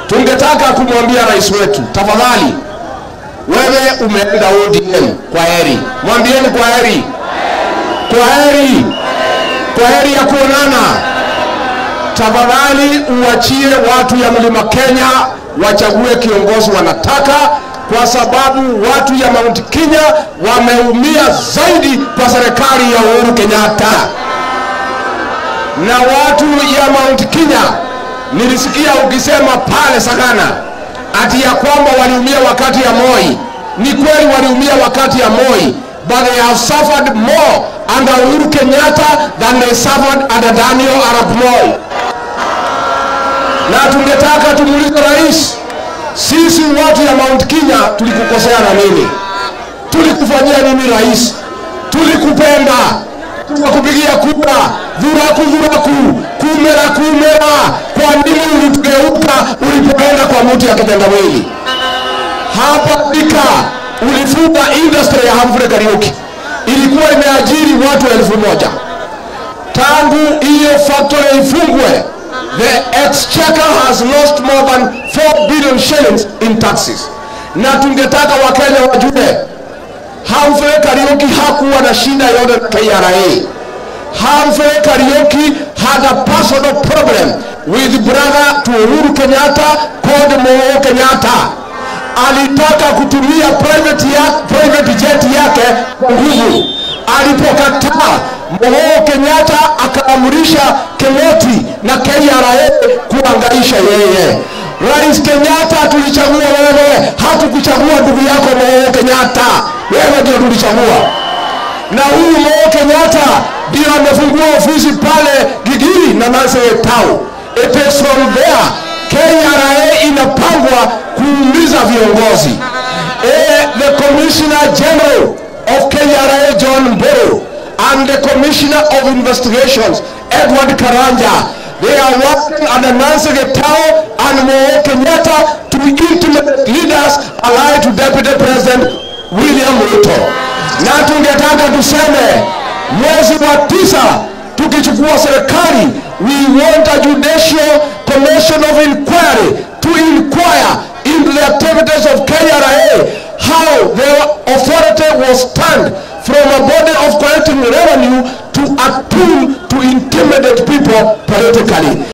tungetaka kumwambia rais wetu, tafadhali wewe umeenda ODM, kwa heri. Mwambieni kwa heri. Kwa heri. Kwa heri ya kuonana. Tafadhali uachie watu ya Mlima Kenya wachague kiongozi wanataka, kwa sababu watu ya Mount Kenya wameumia zaidi kwa serikali ya Uhuru Kenyatta. Na watu ya Mount Kenya nilisikia ukisema pale Sagana ati ya kwamba waliumia wakati ya Moi. Ni kweli waliumia wakati ya Moi, but they have suffered more under Uhuru Kenyatta than they suffered under Daniel Arap Moi. Na tungetaka tumuulize rais, sisi watu ya Mount Kenya tulikukosea na nini? Tulikufanyia nini rais? Tulikupenda, tukakupigia kura, dhuraku, kumera. Kwa nini ulitugeuka ulipoenda kwa mtu ya kitendawili? Hapa Thika ulifunga industry ya Humphrey Kariuki. Ilikuwa imeajiri watu 1,000. Tangu hiyo factory ifungwe, the exchequer has lost more than 4 billion shillings in taxes. Na tungetaka Wakenya wajue, Humphrey Kariuki hakuwa na shida yote na KRA. Humphrey Kariuki had a personal problem with brother to Uhuru Kenyatta called Moi Kenyatta. Alitaka kutumia private jet yake kwa nguvu. Alipokataa, Moi Kenyatta akaamrisha Kenyatta na KRA kuangaisha yeye. Rais Kenyatta, tulichagua wewe, hatukuchagua ndugu yako Moi Kenyatta. Wewe ndio tulichagua. Na huyu Moi Kenyatta ndio amefungua ofisi pale Gigiri na Nasere Town. It is from there KRA inapangwa kuumiza viongozi. The Commissioner General of KRA John Mboro and the Commissioner of Investigations Edward Karanja, they are working under Nasere Town and Moi Kenyatta to intimidate leaders allied to Deputy President William Ruto. Na tungetaka tuseme mwezi wa 9 tukichukua serikali, we want a judicial commission of inquiry to inquire into the activities of KRA, how the authority was turned from a body of collecting revenue to a tool to intimidate people politically.